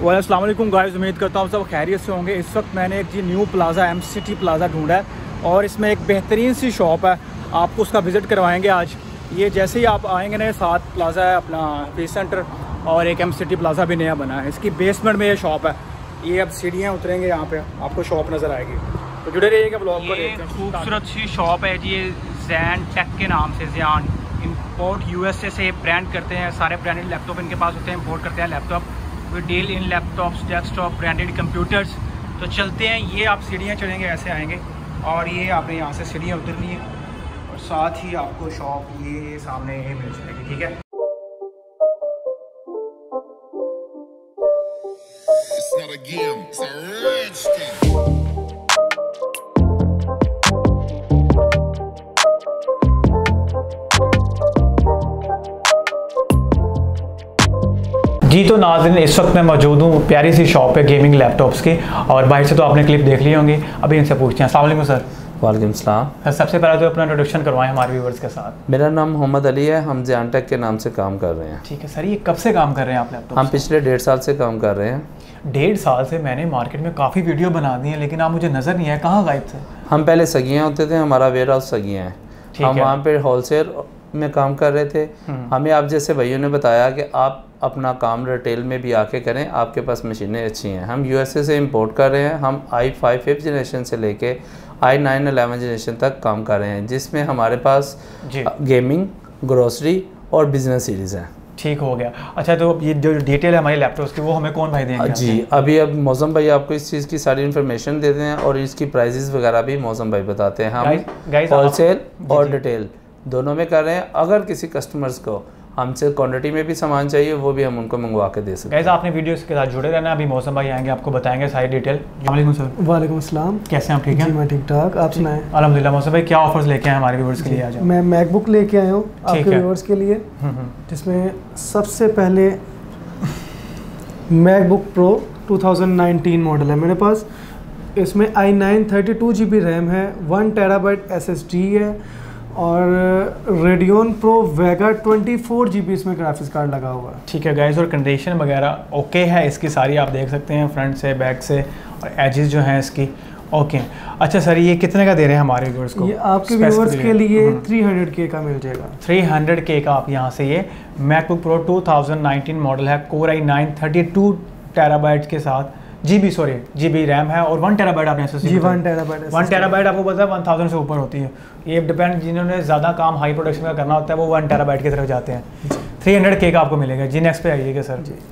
अस्सलाम वालेकुम गाइस, उम्मीद करता हूँ सब खैरियत से होंगे। इस वक्त मैंने एक G new plaza M city plaza ढूंढा है और इसमें एक बेहतरीन सी शॉप है, आपको उसका विज़िट करवाएंगे आज। ये जैसे ही आप आएंगे ना, साथ प्लाज़ा है अपना पीस सेंटर और एक एम सिटी प्लाज़ा भी नया बना है। इसकी बेसमेंट में ये शॉप है। ये अब सीढ़ियाँ उतरेंगे, यहाँ पे आपको शॉप नज़र आएगी, तो जुड़े रहिएगा ब्लॉग को देखते हैं। खूबसूरत सी शॉप है जी, ये जैन टेक के नाम से। जैन इंपोर्ट यूएसए से ब्रांड करते हैं, सारे ब्रांडेड लैपटॉप इनके पास होते हैं, इंपोर्ट करते हैं laptop. We deal in laptops, desktop, branded computers. तो चलते हैं, ये आप सीढ़ियाँ चढ़ेंगे, ऐसे आएंगे और ये आपने यहाँ से सीढ़ियाँ उतरनी है और साथ ही आपको शॉप ये सामने ये मिल जाएगी। ठीक है, It's not a game, it's a rich thing. जी तो नाज़रीन, इस वक्त मैं मौजूद हूँ प्यारी सी शॉप है गेमिंग लैपटॉप्स की, और बाहर से तो आपने क्लिप देख ली होंगी। अभी इनसे पूछते हैं। अस्सलाम वालेकुम सर। वालेकुम सलाम। सर सबसे पहले तो अपना इंट्रोडक्शन करवाएं हमारे व्यूवर्स के साथ। मेरा नाम मोहम्मद अली है, हम जैन टेक के नाम से काम कर रहे हैं। ठीक है सर, ये कब से काम कर रहे हैं आप लैपटॉप? हम पिछले 1.5 साल से काम कर रहे हैं। 1.5 साल से? मैंने मार्केट में काफ़ी वीडियो बना दी है, लेकिन आप मुझे नज़र नहीं आए, कहाँ गायब थे? हम पहले सगियाँ होते थे, हमारा वेयर हाउस सगियाँ है। हम वहाँ पे होलसेल में काम कर रहे थे। हमें आप जैसे भाइयों ने बताया कि आप अपना काम रिटेल में भी आके करें, आपके पास मशीनें अच्छी हैं। हम यूएसए से इंपोर्ट कर रहे हैं। हम i5 5th जनरेशन से लेके i9 11 जनरेशन तक काम कर रहे हैं, जिसमें हमारे पास गेमिंग, ग्रोसरी और बिजनेस सीरीज़ हैं। ठीक हो गया। अच्छा, तो ये जो डिटेल है हमारे लैपटॉप्स की, वो हमें कौन भाई देंगे? जी, अब मौसम भाई आपको इस चीज़ की सारी इन्फॉर्मेशन देते हैं और इसकी प्राइजेस वगैरह भी मौसम भाई बताते हैं। हम होलसेल और रिटेल दोनों में कर रहे हैं। अगर किसी कस्टमर्स को हमसे क्वांटिटी में भी सामान चाहिए, वो भी हम उनको मंगवा के दे सकते हैं। आपने वीडियो के साथ जुड़े रहना। अभी मौसम भाई आएंगे, आपको बताएंगे सारी डिटेल। वालेकुम सर। वालेकुम अस्सलाम। कैसे हैं आप? ठीक हैं? जी मैं ठीक ठाक, आप सुनाएं? अल्हम्दुलिल्लाह। मौसम भाई क्या ऑफर्स लेके आए हमारे व्यूअर्स के लिए आज? मैं मैकबुक लेके आया हूँ आपके व्यूअर्स के लिए, जिसमें सबसे पहले मैकबुक प्रो 2019 मॉडल है मेरे पास। इसमें i9 32 GB रैम है, 1 TB SSD है और रेडियन प्रो वेगा 24 GB इसमें ग्राफिक्स कार्ड लगा हुआ है। ठीक है गाइस, और कंडीशन वगैरह ओके है इसकी सारी, आप देख सकते हैं फ्रंट से, बैक से, और एजेस जो हैं इसकी ओके। अच्छा सर, ये कितने का दे रहे हैं हमारे व्यूअर्स को? ये आपके व्यूअर्स के लिए 300K का मिल जाएगा। 300K का आप यहाँ से ये मैकबुक प्रो 2019 मॉडल है, कोर i9 32 TB के साथ GB रैम है और 1 TB आपने जी 1 TB 1 TB आपको पता है 1000 से ऊपर होती है। ये डिपेंड, जिन्होंने ज़्यादा काम हाई प्रोडक्शन का करना होता है वो 1 TB की तरफ जाते हैं। 300K का आपको मिलेगा जी। नेक्स्ट पे आइएगा सर जी।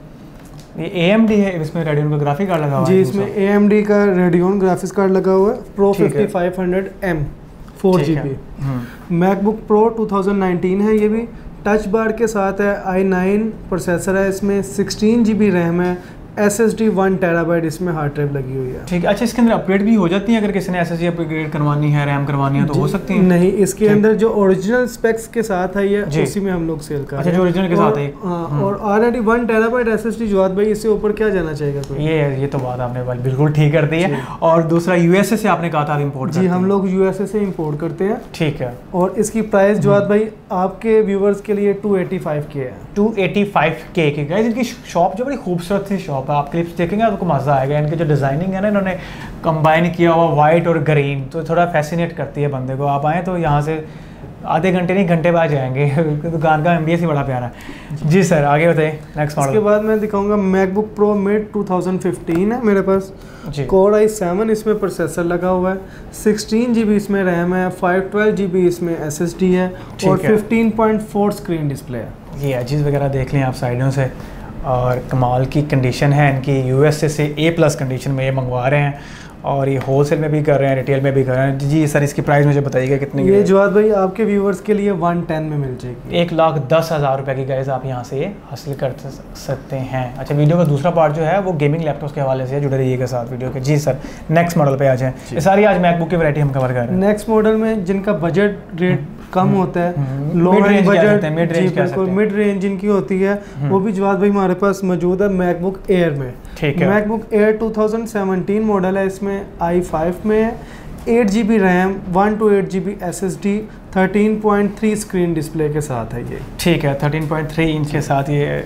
ये AMD है, इसमें रेडियन का ग्राफिक कार्ड लगा हुआ है जी। इसमें AMD का रेडियन ग्राफिक्स कार्ड लगा हुआ है, pro 5500M 4 GB। MacBook Pro 2019 है, ये भी टच बार के साथ है, i9 प्रोसेसर है, इसमें 16 GB रैम है, SSD 1 TB इसमें हार्ड ड्राइव लगी हुई है। ठीक है। अच्छा, इसके अंदर अपग्रेड भी हो जाती है अगर किसी ने SSD अपग्रेड करवानी है, रैम करवानी है तो हो सकती है? नहीं, इसके अंदर जो ओरिजिनल स्पेक्स के साथ है ये उसी में हम लोग सेल कर रहे हैं। अच्छा, जो ओरिजिनल के साथ है। और ऑलरेडी 1 TB SSD जो भाई, इससे ऊपर क्या जाना चाहेगा कोई? ये तो बात आपने बिल्कुल ठीक कर दी है। और दूसरा यूएसए से आपने कहा था इंपोर्ट? जी, हम लोग यूएसए से इंपोर्ट करते हैं। ठीक है। और इसकी प्राइस जो भाई आपके व्यूवर्स के लिए 285K है। 285K की गाइस। इनकी शॉप जो बड़ी खूबसूरत सी शॉप है, आप क्लिप्स देखेंगे आपको मज़ा आएगा। इनकी जो डिज़ाइनिंग है ना, इन्होंने कंबाइन किया हुआ वाइट और ग्रीन, तो थोड़ा फैसिनेट करती है बंदे को। आप आएँ तो यहाँ से आधे घंटे नहीं, घंटे बाद जाएंगे। दुकान का एमबीएस ही बड़ा प्यारा है जी। सर आगे बताइए नेक्स्ट मॉडल। उसके बाद मैं दिखाऊंगा मैकबुक प्रो मिड 2015 है मेरे पास जी। कोर i7 इसमें प्रोसेसर लगा हुआ है, 16 GB इसमें रैम है, 512 GB इसमें SSD है और 15.4 स्क्रीन डिस्प्ले है। ये एजेस वगैरह देख लें आप साइडों से, और कमाल की कंडीशन है इनकी। यूएसए से A+ कंडीशन में ये मंगवा रहे हैं, और ये होलसेल में भी कर रहे हैं, रिटेल में भी कर रहे हैं जी। सर इसकी प्राइस मुझे बताइएगा कितने की? ये जवाद भाई आपके व्यूवर्स के लिए 110 में मिल जाएगी। 1,10,000 रुपये की गाइस आप यहाँ से ये हासिल कर सकते हैं। अच्छा, वीडियो का दूसरा पार्ट जो है वो गेमिंग लैपटॉप्स के हवाले से जुड़े रहिएगा साथ वीडियो के जी। सर नेक्स्ट मॉडल पे आ जाएँ। ये सारी आज मैकबुक की वैरायटी हम कवर कर रहे हैं। नेक्स्ट मॉडल में जिनका बजट रेट कम होता है, low end budget, mid range जिनकी होती है, वो भी जवाद भाई हमारे पास मौजूद है मैकबुक एयर में। ठीक है। मैकबुक एयर 2017 मॉडल है, इसमें i5 में 8 GB RAM, 1 to 8 GB SSD, 13.3 screen display के साथ है ये। ठीक है, 13.3 इंच के साथ ये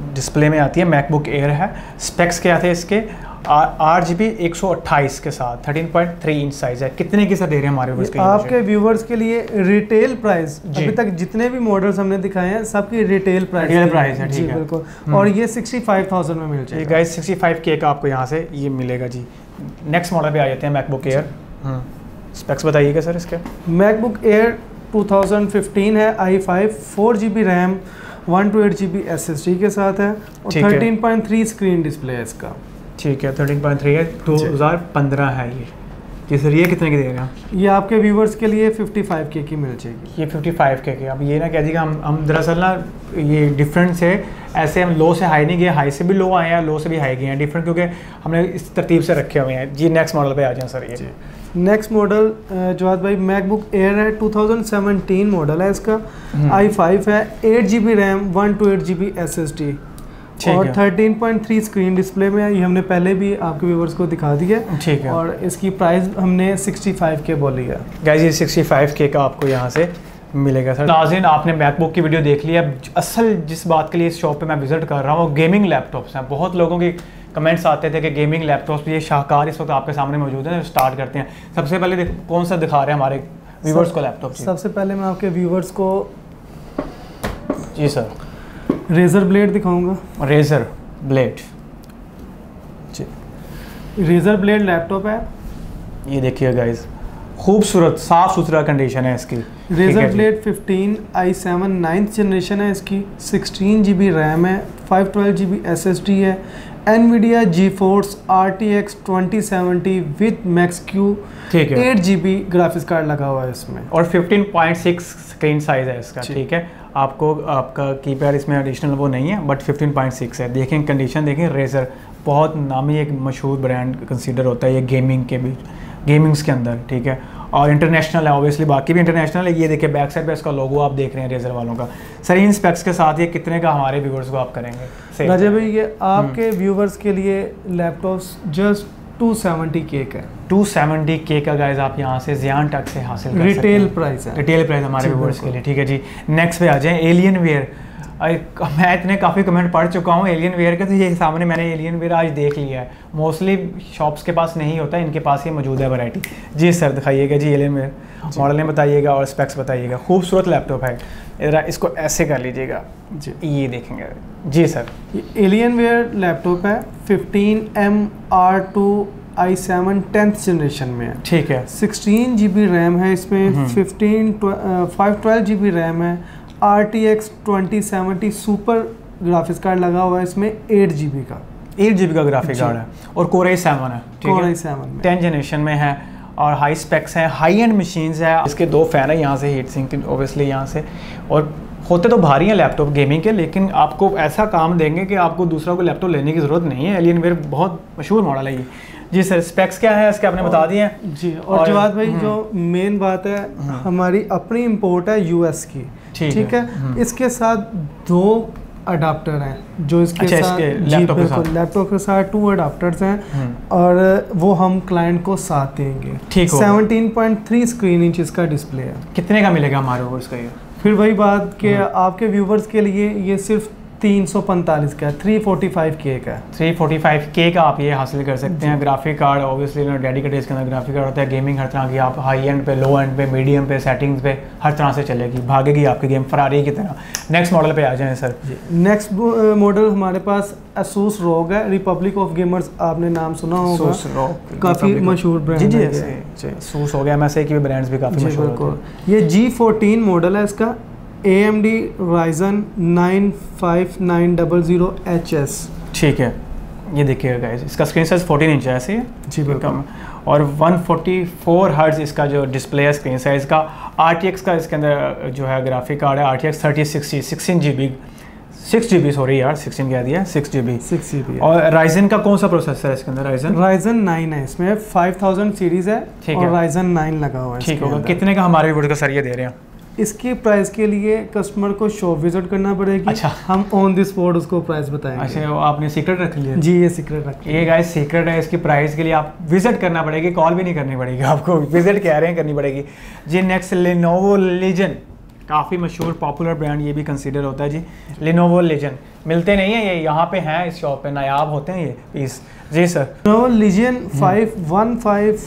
डिस्प्ले में आती है, मैकबुक एयर है। स्पेक्स क्या थे इसके, 8GB 128 के साथ 13.3 इंच साइज़ है। कितने की सर दे रहे हैं हमारे व्यूअर्स के लिए? आपके व्यूवर्स के लिए रिटेल प्राइस, अभी तक जितने भी मॉडल्स हमने दिखाए हैं सबकी रिटेल प्राइस है, ठीक है बिल्कुल। और ये 65,000 में मिल जाएगा गाइस। 65K का आपको यहाँ से ये मिलेगा जी। नेक्स्ट मॉडल पे आ जाते हैं, मैकबुक एयर। स्पेक्स बताइएगा सर इसके। मैकबुक एयर 2015 है, i5 4GB RAM 128GB SSD के साथ है और 13.3 स्क्रीन डिस्प्ले है इसका। ठीक है, 13.3 है, 2015 है ये। जी सर, ये कितने की दे रहे हैं? ये आपके व्यूवर्स के लिए 55K की मिल जाएगी। ये 55K की। अब ये ना कह दीजिएगा हम दरअसल ना ये डिफरेंस है, ऐसे हम लो से हाई नहीं गए, हाई से भी लो आए हैं, लो से भी हाई गए हैं, डिफरेंट, क्योंकि हमने इस तरतीब से रखे हुए हैं जी। नेक्स्ट मॉडल पे आ जाएं सर। ये नेक्स्ट मॉडल जवाद भाई मैकबुक एयर है, 2017 मॉडल है इसका, i5 है, 8GB रैम 128GB SSD और 13.3 स्क्रीन डिस्प्ले में है। ये हमने पहले भी आपके व्यूवर्स को दिखा दिया। ठीक है। और इसकी प्राइस हमने 65K बोली है। गाइस ये 65K का आपको यहाँ से मिलेगा सर। नाज़रीन, आपने मैकबुक की वीडियो देख लिया। असल जिस बात के लिए इस शॉप पे मैं विजिट कर रहा हूँ, गेमिंग लैपटॉप्स हैं। बहुत लोगों के कमेंट्स आते थे कि गेमिंग लैपटॉप्स, ये शाहकार इस वक्त आपके सामने मौजूद है। स्टार्ट करते हैं। सबसे पहले कौन सा दिखा रहे हैं हमारे व्यूवर्स को लैपटॉप? सबसे पहले मैं आपके व्यूवर्स को जी सर रेजर ब्लेड दिखाऊंगा। रेजर ब्लेड जी, रेजर ब्लेड लैपटॉप है। ये देखिए गाइस, खूबसूरत साफ़ सुथरा कंडीशन है इसकी। Razor blade 15 i7 9th generation है इसकी, 16GB रैम है, 512GB SSD है, NVIDIA GeForce RTX 2070 with Max-Q, 8GB graphics card लगा हुआ है इसमें और 15.6 स्क्रीन साइज़ है इसका। ठीक है, आपको आपका कीपैड इसमें एडिशनल वो नहीं है, बट 15.6 है। देखें कंडीशन, देखें। रेजर बहुत नामी एक मशहूर ब्रांड कंसीडर होता है ये गेमिंग के भी, गेमिंग्स के अंदर। ठीक है, और इंटरनेशनल है ऑब्वियसली, बाकी भी इंटरनेशनल है। ये देखिए बैक साइड पे इसका लोगो आप देख रहे हैं रेजर वालों का। सर इन स्पेक्स के साथ ये कितने का हमारे व्यूवर्स को आप करेंगे? राजा भाई ये आपके व्यूवर्स के लिए लैपटॉप्स जस्ट 270K का है। 270K का गाइस आप यहाँ से ज़ियान टक से हासिल कर रिटेल प्राइस है, रिटेल प्राइस हमारे व्यूवर्स के लिए। ठीक है जी, नेक्स्ट पे आ जाएं। Alienware. मैं इतने काफ़ी कमेंट पढ़ चुका हूँ एलियन वेयर के, तो ये सामने मैंने एलियन वेयर आज देख लिया है। मोस्टली शॉप्स के पास नहीं होता, इनके पास ही मौजूद है वैरायटी। जी सर दिखाइएगा जी एलियन वेयर, मॉडल नेम बताइएगा और स्पेक्स बताइएगा। खूबसूरत लैपटॉप है, ज़रा इसको ऐसे कर लीजिएगा जी, ये देखेंगे जी सर। एलियन वेयर लैपटॉप है, 15MR2 i7 10th जनरेशन में है। ठीक है, 16GB रैम है इसमें, 512GB रैम है, RTX 2070 सुपर ग्राफिक्स कार्ड लगा हुआ है इसमें, 8GB का 8GB का ग्राफिक कार्ड है और Core i7 है। Core i7 में 10th जनरेशन में है और हाई स्पेक्स हैं, हाई एंड मशीन्स है। इसके 2 फैन है यहाँ से, हीट सिंक ऑब्वियसली यहाँ से, और होते तो भारी हैं लैपटॉप गेमिंग के, लेकिन आपको ऐसा काम देंगे कि आपको दूसरा कोई लैपटॉप लेने की ज़रूरत नहीं है। एलियन वेयर बहुत मशहूर मॉडल है ये। जी सर, स्पेक्स क्या है इसके आपने बता दिए हैं जी। और जवाद भाई जो मेन बात है, हमारी अपनी इंपोर्ट है यूएस की। ठीक है, इसके साथ 2 अडाप्टर हैं जो इसके साथ लैपटॉप के साथ 2 अडाप्टर्स हैं और वो हम क्लाइंट को साथ देंगे। 17.3 स्क्रीन इंच इसका डिस्प्ले है। कितने का मिलेगा हमारे व्यूअर्स का ये? फिर वही बात कि आपके व्यूवर्स के लिए ये सिर्फ 345 का है, 345K का है। 345K का आप ये हासिल कर सकते हैं। ग्राफिक कार्ड ऑब्वियसली डेडिकेटेड इसके अंदर ग्राफिक कार्ड होता है। गेमिंग हर तरह की आप हाई एंड पे, लो एंड पे, मीडियम पे, सेटिंग्स पे हर तरह से चलेगी, भागेगी आपकी गेम फरारी की तरह। नेक्स्ट मॉडल पे आ जाएं सर। नेक्स्ट मॉडल हमारे पास Asus ROG है, रिपब्लिक ऑफ गेमर्स आपने नाम सुना होगा, काफ़ी मशहूर ब्रांड है। Asus हो गया, MSI की भी ब्रांड्स भी काफ़ी मशहूर होते हैं। ये G14 मॉडल है इसका, AMD Ryzen 95900HS। ठीक है, ये देखिएगा गाइस, इसका स्क्रीन साइज 14 इंच है ऐसे जी बिल्कुल, और 144 हर्ट्ज इसका जो डिस्प्ले है स्क्रीन साइज का। RTX का इसके अंदर जो है ग्राफिक कार्ड है, RTX 3060 6GB सॉरी यार 16 कह दिया, 6GB। और Ryzen का कौन सा प्रोसेसर है इसके अंदर? Ryzen 9 है इसमें, 5000 सीरीज है और Ryzen 9 लगा हुआ है। ठीक होगा। कितने का हमारे व्यूअर्स का सर ये दे रहे हैं? इसकी प्राइस के लिए कस्टमर को शॉप विजिट करना पड़ेगी। अच्छा, हम ऑन द स्पॉट उसको प्राइस बताएंगे। अच्छा, वो आपने सीक्रेट रख लिया? जी ये सीक्रेट रख लिया। ये गाइस सीक्रेट है, इसकी प्राइस के लिए आप विजिट करना पड़ेगी, कॉल भी नहीं करनी पड़ेगी आपको, विजिट कह रहे हैं करनी पड़ेगी जी। नेक्स्ट Lenovo Legion काफ़ी मशहूर पॉपुलर ब्रांड ये भी कंसीडर होता है जी। लिनोवो लेजेंड मिलते नहीं है, ये यहाँ पे हैं इस शॉप पे, नायाब होते हैं ये पीस। जी सर। लिनोवो लीजियन 515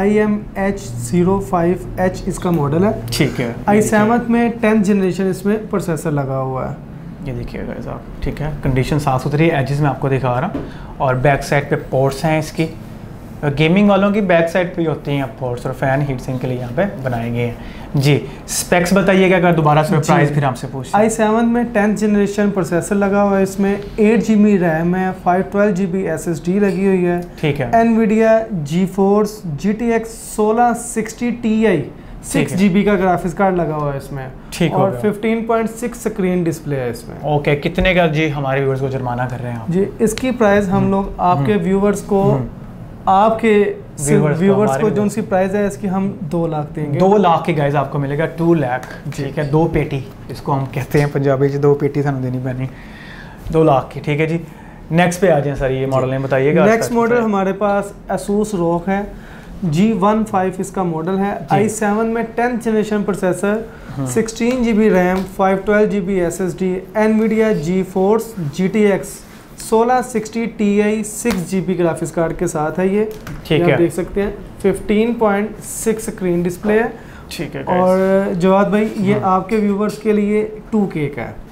IMH05H इसका मॉडल है। ठीक है। i7 में 10th जनरेशन इसमें प्रोसेसर लगा हुआ है। ये देखिएगा साहब, ठीक है, कंडीशन साफ़ सुथरी, एजेस में आपको दिखा रहा हूँ, और बैक साइड पे पोर्ट्स हैं इसकी। गेमिंग वालों की बैक साइड पे होती हैं पोर्ट्स, और फैन हीट सिंक के लिए यहाँ पे बनाए गए हैं जी। स्पेक्स बताइएगा अगर दोबारा से प्राइस फिर आपसे पूछ। i7 में 10th जनरेशन प्रोसेसर लगा हुआ है, इसमें 8 GB रैम है, 512 GB SSD लगी हुई है। ठीक है। NVIDIA GeForce GTX 1660 Ti 6 GB का ग्राफिक्स कार्ड लगा हुआ है इसमें। ठीक, और 15.6 स्क्रीन डिस्प्ले है इसमें। ओके, कितने का जी हमारे व्यूअर्स को जुर्माना कर रहे हैं आप? जी इसकी प्राइस हम लोग आपके व्यूअर्स को, आपके व्यूअर्स को जो उनकी प्राइस है इसकी हम 2 लाख देंगे। 2 लाख की गाइस आपको मिलेगा, 2 लाख। ठीक है, 2 पेटी इसको हम कहते हैं पंजाबी में, 2 पेटी सानू देनी पैनी 2 लाख की। ठीक है जी, नेक्स्ट पे आ जाए सर, ये मॉडल में बताइएगा। नेक्स्ट मॉडल हमारे पास Asus ROG है, G15 इसका मॉडल है। i7 में 10th generation processor, 16 GB RAM, 512 GB SSD, NVIDIA GeForce GTX 1660 Ti 6 GB graphics card के साथ है ये। ठीक है, आप देख सकते हैं 15.6 स्क्रीन डिस्प्ले है। ठीक है। और जवाद भाई ये आपके व्यूवर्स के लिए 2K का है,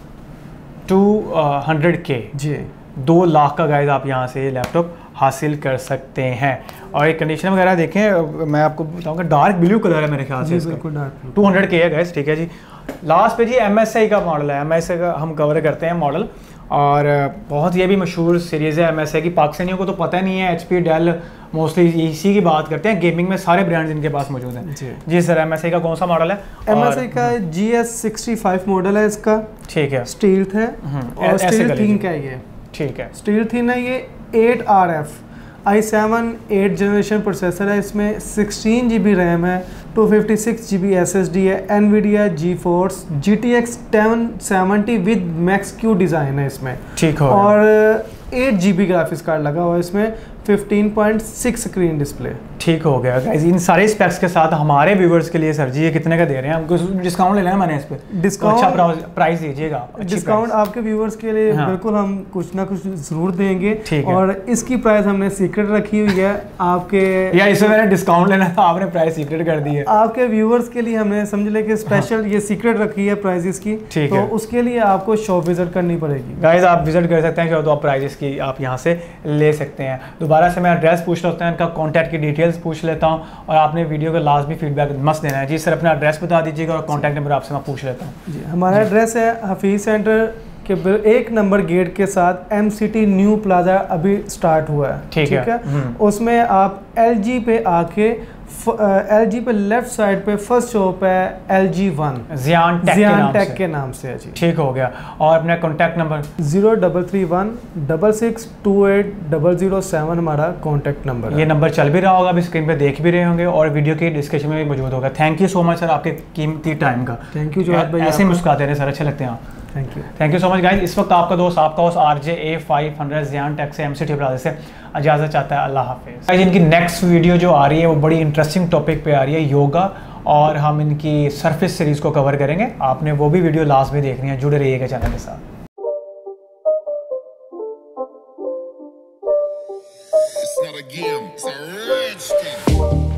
200K जी। 2 लाख का गाइस आप यहाँ से लैपटॉप हासिल कर सकते हैं। और ये कंडीशन वगैरह देखें, मैं आपको बताऊंगा डार्क ब्लू कलर है मेरे ख्याल से, बिल्कुल डार्क। 200K है गाइस। ठीक है जी, लास्ट पे जी MSI का मॉडल है, MSI का हम कवर करते हैं मॉडल, और बहुत ये भी मशहूर सीरीज़ है MSI की। पाकिस्तानियों को तो पता नहीं है, HP डेल मोस्टली इसी की बात करते हैं, गेमिंग में सारे ब्रांड्स इनके पास मौजूद हैं जी सर। MSI का कौन सा मॉडल है? MSI का GS65 मॉडल है इसका। ठीक है, स्टील है और स्टील थीन का ये। ठीक है, स्टील थीन है ये। 8RF i7 8 जनरेशन प्रोसेसर है, इसमें 16 GB रैम है, 256 GB SSD है, NVIDIA GeForce GTX 1070 with Max-Q design है इसमें। ठीक है। और 8 GB ग्राफिक्स कार्ड लगा हुआ है इसमें, 15.6 स्क्रीन डिस्प्ले। ठीक हो गया गाइस, इन सारे स्पेक्स के साथ हमारे व्यूवर्स के लिए सर जी ये कितने का दे रहे हैं? हमको डिस्काउंट ले लेना मैंने इस पे, डिस्काउंट अच्छा प्राइस दीजिएगा। डिस्काउंट आपके व्यूवर्स के लिए बिल्कुल हम कुछ ना कुछ जरूर देंगे। और इसकी प्राइस हमने सीक्रेट रखी हुई है आपके, या इसमें मैंने डिस्काउंट लेना था, आपने प्राइस सीक्रेट कर दी है। आपके व्यूवर्स के लिए हमने समझ ले कि स्पेशल ये सीक्रेट रखी है प्राइजेस की, तो उसके लिए आपको शॉप विजिट करनी पड़ेगी। गाइस आप विजिट कर सकते हैं, तो आप प्राइजेस की आप यहाँ से ले सकते हैं। दोबारा से मैं एड्रेस पूछ लेता हूँ, इनका कॉन्टैक्ट की डिटेल्स पूछ लेता हूँ, और आपने वीडियो का लास्ट भी फीडबैक मस्त देना है जी सर। अपना एड्रेस बता दीजिएगा और कॉन्टैक्ट नंबर आपसे मैं पूछ लेता हूँ जी। हमारा एड्रेस है हफीज़ सेंटर के 1 नंबर गेट के साथ MCT न्यू प्लाजा अभी स्टार्ट हुआ है। ठीक है। उसमें आप LG पे आके, LG पे लेफ्ट साइड पे फर्स्ट शॉप है LG1 ज़ियान टेक के नाम से है जी। ठीक हो गया। और अपना कॉन्टैक्ट नंबर 0331 6628 007 हमारा कॉन्टैक्ट नंबर है। ये नंबर चल भी रहा होगा, अभी स्क्रीन पे देख भी रहे होंगे, और वीडियो के डिस्क्रिप्शन में भी मौजूद होगा। Thank you so much sir आपके कीमती टाइम का। थैंक यू जवाद भाई, ऐसे मुस्कुराते हैं सर, अच्छे लगते हैं आप। Thank you so much guys. इस वक्त आपका दोस्त RJ-A500 ज़ियान टेक से MCT प्लाजा से इजाज़त चाहता है। अल्लाह हाफिज़। इनकी नेक्स्ट वीडियो जो आ रही है वो बड़ी इंटरेस्टिंग टॉपिक पे आ रही है, योगा, और हम इनकी सरफेस सीरीज़ को कवर करेंगे। आपने वो भी वीडियो लास्ट में देखनी है, जुड़े रहिएगा चैनल के साथ। It's not a game, it's a rich thing.